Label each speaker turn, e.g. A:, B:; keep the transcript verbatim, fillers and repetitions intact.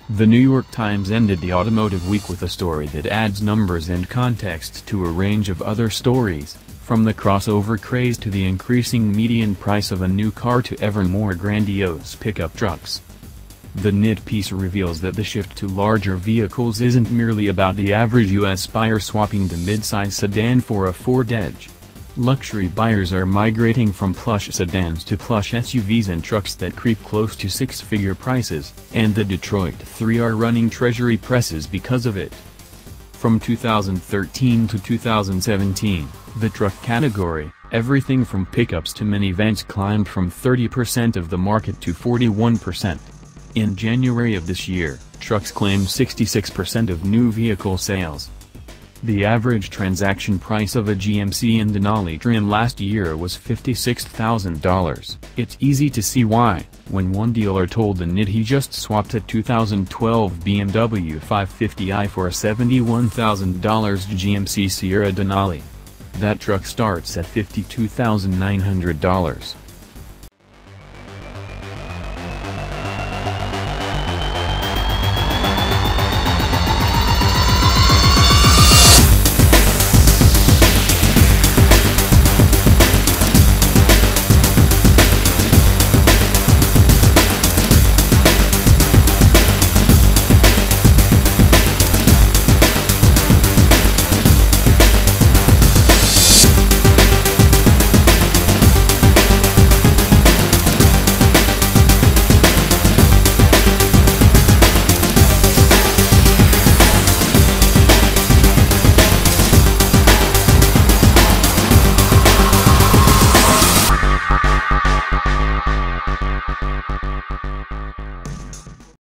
A: The New York Times ended the automotive week with a story that adds numbers and context to a range of other stories, from the crossover craze to the increasing median price of a new car to ever more grandiose pickup trucks. The N I T piece reveals that the shift to larger vehicles isn't merely about the average U S buyer swapping the midsize sedan for a Ford Edge. Luxury buyers are migrating from plush sedans to plush S U Vs and trucks that creep close to six-figure prices, and the Detroit three are running treasury presses because of it. From two thousand thirteen to two thousand seventeen, the truck category, everything from pickups to minivans, climbed from thirty percent of the market to forty-one percent. In January of this year, trucks claimed sixty-six percent of new vehicle sales. The average transaction price of a G M C Denali trim last year was fifty-six thousand dollars. It's easy to see why, when one dealer told the N I T he just swapped a two thousand twelve B M W five fifty i for a seventy-one thousand dollar G M C Sierra Denali. That truck starts at fifty-two thousand nine hundred dollars.